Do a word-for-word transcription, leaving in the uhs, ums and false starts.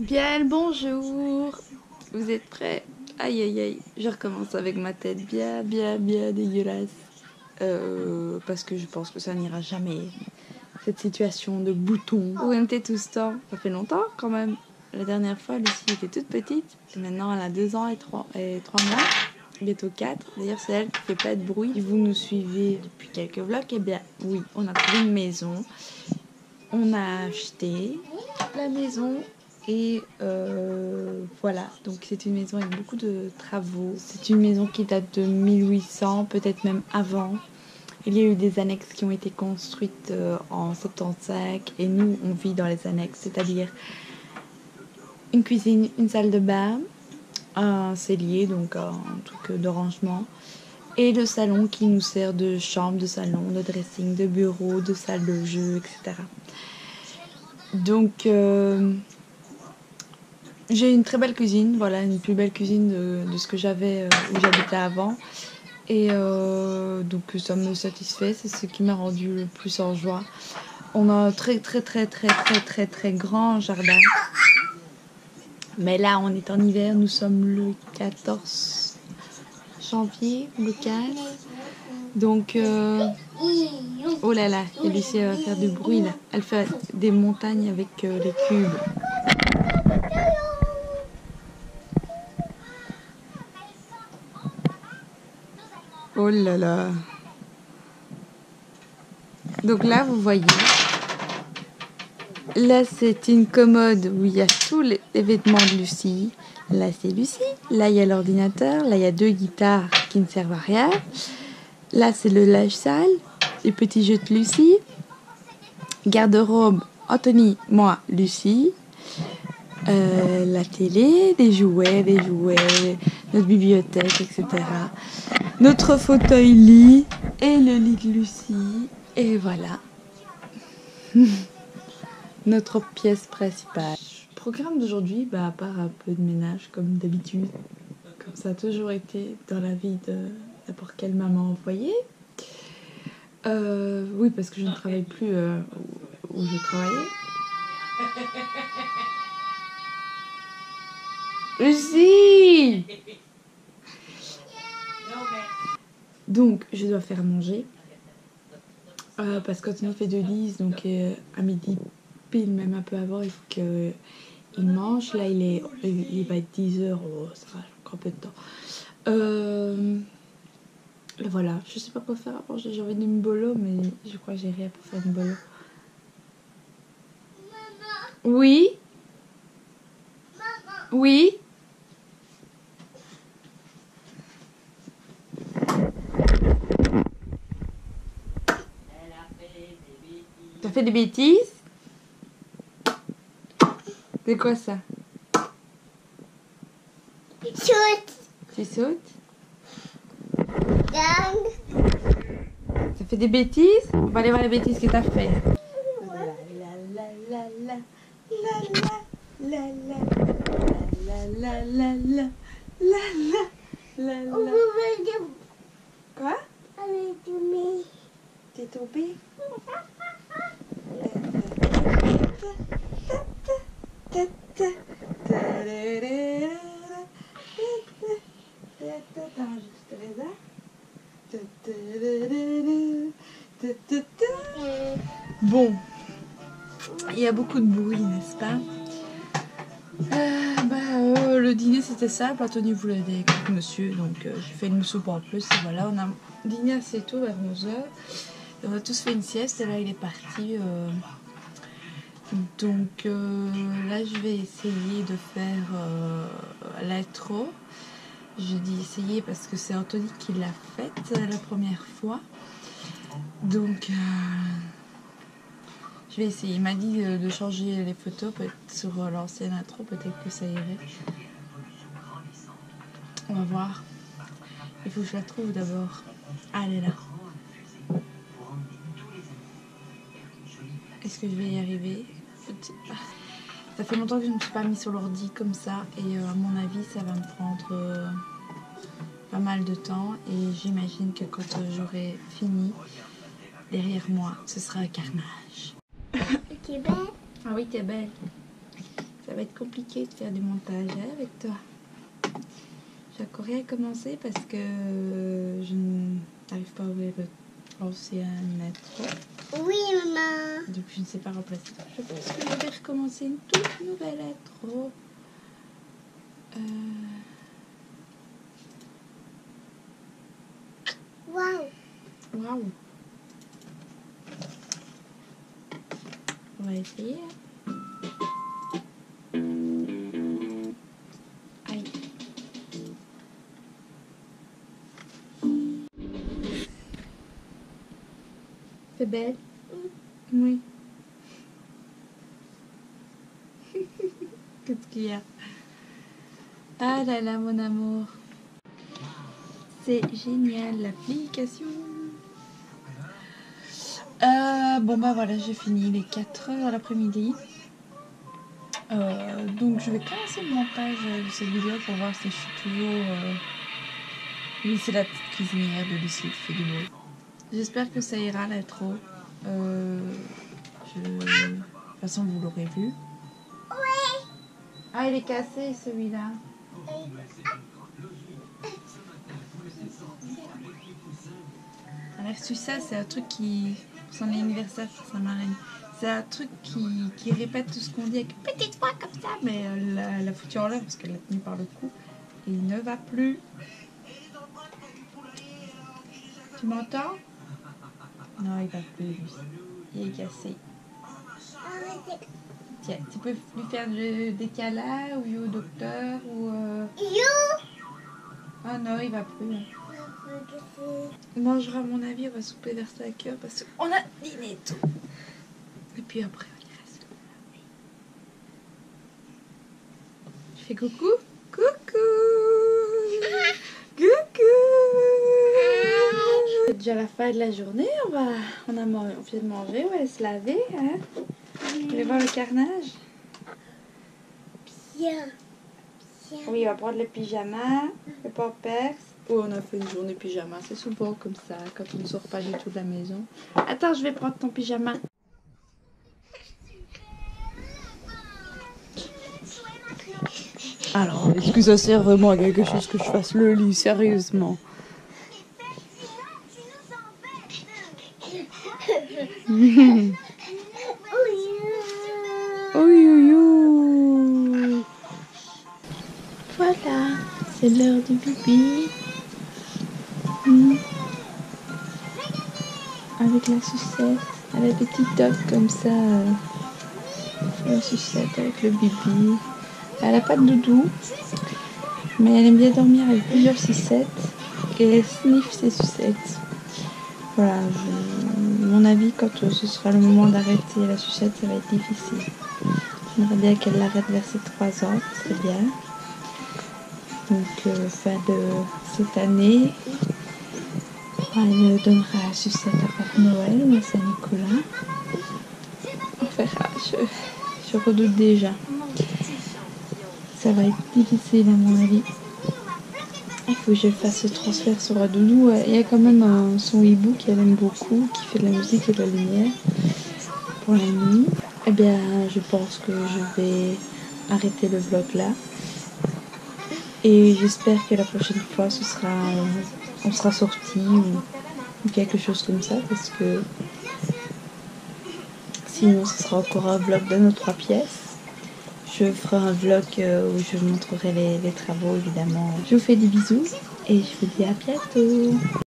Bien le bonjour. Vous êtes prêts? Aïe aïe aïe. Je recommence avec ma tête bien bien bien dégueulasse. Euh, parce que je pense que ça n'ira jamais. Cette situation de bouton. Où était tout ce temps? Ça fait longtemps quand même. La dernière fois, Lucie était toute petite. Et maintenant, elle a deux ans et trois, et trois mois. Bientôt quatre. D'ailleurs, c'est elle qui fait pas de bruit. Si vous nous suivez depuis quelques vlogs, eh bien, oui, on a trouvé une maison. On a acheté la maison. Et euh, voilà, donc c'est une maison avec beaucoup de travaux. C'est une maison qui date de mille huit cents, peut-être même avant. Il y a eu des annexes qui ont été construites euh, en soixante-quinze et nous on vit dans les annexes, c'est-à-dire une cuisine, une salle de bain, un cellier, donc un truc de rangement, et le salon qui nous sert de chambre, de salon, de dressing, de bureau, de salle de jeu, et cetera. Donc euh, j'ai une très belle cuisine, voilà, une plus belle cuisine de, de ce que j'avais euh, où j'habitais avant. Et euh, donc ça me satisfait, c'est ce qui m'a rendu le plus en joie. On a un très très très très très très très grand jardin. Mais là on est en hiver, nous sommes le quatorze janvier, le quinze. Donc euh, oh là là, et Lucie va faire du bruit là. Elle fait des montagnes avec euh, les cubes. Oh là là. Donc là, vous voyez, là c'est une commode où il y a tous les vêtements de Lucie. Là c'est Lucie, là il y a l'ordinateur, là il y a deux guitares qui ne servent à rien. Là c'est le linge sale, les petits jeux de Lucie. Garde-robe, Anthony, moi, Lucie. Euh, la télé, des jouets, des jouets, notre bibliothèque, et cetera. Notre fauteuil lit et le lit de Lucie. Et voilà. Notre pièce principale. Programme d'aujourd'hui, bah, à part un peu de ménage comme d'habitude, comme ça a toujours été dans la vie de n'importe quelle maman au foyer. Euh, oui, parce que je ne travaille plus euh, où je travaillais. Lucie! Donc, je dois faire manger. Euh, parce qu'Anthony fait de lise, donc euh, à midi, pile, même un peu avant, il faut qu'il mange. Là, il, est, il va être dix heures, oh, ça va, encore un peu de temps. Euh, voilà, je sais pas quoi faire à manger. J'ai envie d'une bolo, mais je crois que j'ai rien pour faire une bolo. Maman. Oui? Maman. Oui? T'as fait des bêtises? C'est quoi ça? Saute. Tu sautes? T'as fait des bêtises? On va aller voir les bêtises que t'as fait. Quoi? T'es tombé? Bon, il y a beaucoup de bruit, n'est-ce pas? euh, bah, euh, Le dîner c'était simple, Anthony voulait des croque-monsieur, donc euh, j'ai fait une soupe en plus, et voilà, on a dîné assez tôt, vers onze heures, on a tous fait une sieste, et là il est parti, euh, donc euh, là je vais essayer de faire euh, l'intro. Je dis essayer parce que c'est Anthony qui l'a faite la première fois. Donc, euh, je vais essayer. Il m'a dit de changer les photos peut-être sur l'ancienne intro, peut-être que ça irait. On va voir. Il faut que je la trouve d'abord. Ah, elle est là. Est-ce que je vais y arriver? Ça fait longtemps que je ne me suis pas mis sur l'ordi comme ça. Et euh, à mon avis, ça va me prendre euh, pas mal de temps. Et j'imagine que quand euh, j'aurai fini, derrière moi, ce sera un carnage. Tu es belle? Ah oui, t'es belle. Ça va être compliqué de faire du montage hein, avec toi. J'ai encore rien commencé parce que je n'arrive pas à ouvrir le l'ancien intro. Oui, maman. Donc je ne sais pas remplacer. Je pense que je vais recommencer une toute nouvelle intro. Euh... Waouh. Waouh. On va essayer. Aïe. C'est belle? Oui. Qu'est-ce qu'il y a? Ah là là, mon amour. C'est génial, l'application. Euh, bon bah voilà, j'ai fini les quatre heures l'après-midi. Euh, donc je vais commencer le montage de cette vidéo pour voir si je suis toujours... Euh... Oui, c'est la petite cuisinière de Lucie qui fait du bruit. J'espère que ça ira l'intro. Euh, je... De toute façon, vous l'aurez vu. Oui. Ah, il est cassé celui-là. Elle a reçu ça, c'est un truc qui... Pour son anniversaire, pour sa marraine. C'est un truc qui, qui répète tout ce qu'on dit avec une petite voix comme ça, mais elle l'a, elle a foutu en l'air parce qu'elle l'a tenu par le cou. Et il ne va plus. Tu m'entends? Non, il va plus, lui. Il est cassé. Tiens, tu peux lui faire le, des câlins ou au docteur ou... Euh... You. Ah non, il va plus. On mangera, à mon avis, on va souper vers cinq heures parce qu'on a dîné et tout. Et puis après, il reste. Je fais coucou. Coucou. Coucou. C'est déjà la fin de la journée. On va, on a mangé, on vient de manger, on va se laver. Hein. Vous voulez voir le carnage? Bien. Bien. Oui, on va prendre le pyjama, le pampers. Oh, on a fait une journée pyjama. C'est souvent comme ça, quand on ne sort pas du tout de la maison. Attends, je vais prendre ton pyjama. Alors, est-ce que ça sert vraiment à quelque chose que je fasse le lit, sérieusement? Oui, oui, oui. Voilà, c'est l'heure du pipi. Mmh. Avec la sucette, elle a des petits tocs comme ça. Euh, la sucette avec le bibi. Elle n'a pas de doudou, mais elle aime bien dormir avec plusieurs sucettes et elle sniffe ses sucettes. Voilà, je, à mon avis, quand ce sera le moment d'arrêter la sucette, ça va être difficile. J'aimerais bien qu'elle l'arrête vers ses trois ans, c'est bien. Donc, euh, fin de cette année, elle donnera la sucette à Père Noël ou à Saint-Nicolas. On verra, je, je redoute déjà. Ça va être difficile à mon avis. Il faut que je fasse ce transfert sur un doudou. Il y a quand même un son hibou qu'elle aime beaucoup, qui fait de la musique et de la lumière pour la nuit. Eh bien, je pense que je vais arrêter le vlog là. Et j'espère que la prochaine fois, ce sera, on sera sorti ou, ou quelque chose comme ça, parce que sinon, ce sera encore un vlog de nos trois pièces. Je ferai un vlog où je vous montrerai les, les travaux, évidemment. Je vous fais des bisous et je vous dis à bientôt.